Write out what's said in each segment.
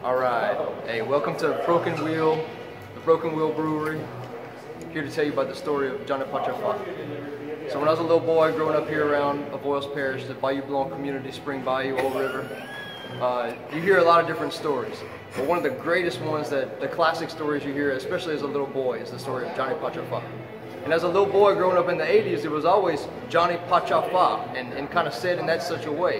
All right. Hey, welcome to Broken Wheel, the Broken Wheel Brewery. Here to tell you about the story of Johnny Pachafa. So when I was a little boy growing up here around Avoyelles Parish, the Bayou Blanc community, Spring Bayou, Old River, you hear a lot of different stories. But one of the greatest ones, the classic stories you hear, especially as a little boy, is the story of Johnny Pachafa. And as a little boy growing up in the 80s, it was always Johnny Pachafa, and kind of said in that such a way.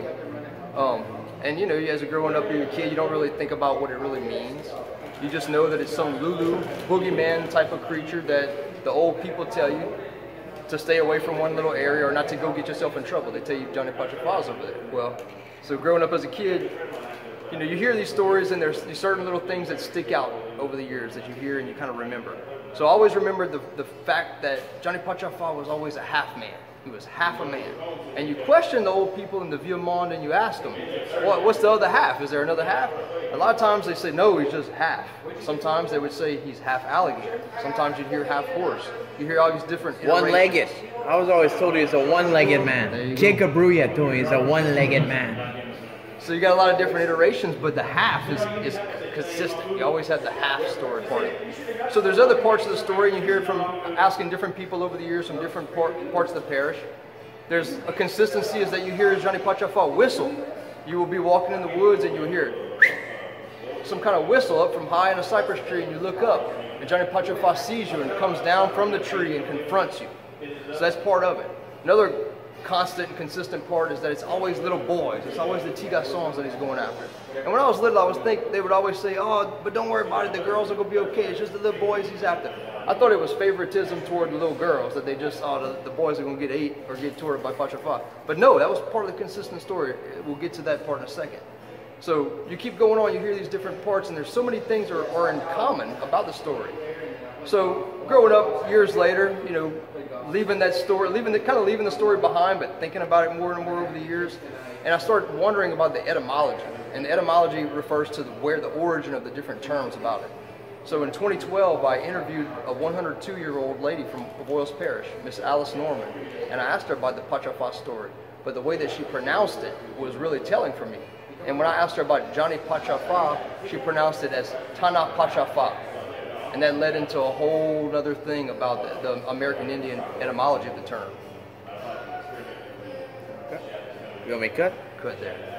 And you know, as a growing up, you're a kid, you don't really think about what it really means. You just know that it's some Lulu, boogeyman type of creature that the old people tell you to stay away from one little area or not to go get yourself in trouble. They tell you Johnny Pachafa's over there. Well, so growing up as a kid, you know, you hear these stories and there's certain little things that stick out over the years that you hear and you kind of remember. So I always remembered the fact that Johnny Pachafa was always a half man. He was half a man. And you question the old people in the Vieux Monde and you ask them, what's the other half? Is there another half? A lot of times they say, no, he's just half. Sometimes they would say he's half alligator. Sometimes you'd hear half horse. You hear all these different iterations. One-legged. I was always told he's a one-legged man. Jacob Bruya told me he's a one-legged man. So you got a lot of different iterations, but the half is consistent. You always have the half story part of it. So there's other parts of the story, and you hear it from asking different people over the years from different parts of the parish. There's a consistency is that you hear Johnny Pachafa whistle. You will be walking in the woods and you'll hear some kind of whistle up from high in a cypress tree, and you look up, and Johnny Pachafa sees you and comes down from the tree and confronts you. So that's part of it. Another constant and consistent part is that it's always little boys. It's always the Tigassons that he's going after. And when I was little, they would always say, oh, but don't worry about it, the girls are going to be okay. It's just the little boys he's after. I thought it was favoritism toward the little girls, that they just, the boys are going to get ate or get tortured by Pachafa. But no, that was part of the consistent story. We'll get to that part in a second. So you keep going on, you hear these different parts, and there's so many things are in common about the story. So growing up years later, you know, leaving that story, leaving the story behind, but thinking about it more and more over the years, and I started wondering about the etymology. And the etymology refers to where the origin of the different terms about it. So in 2012, I interviewed a 102-year-old lady from Avoyelles Parish, Miss Alice Norman, and I asked her about the Pachafa story, but the way that she pronounced it was really telling for me. And when I asked her about Johnny Pachafa, she pronounced it as Tana Pachafa. And that led into a whole other thing about the American Indian etymology of the term. You want me to cut? Cut there.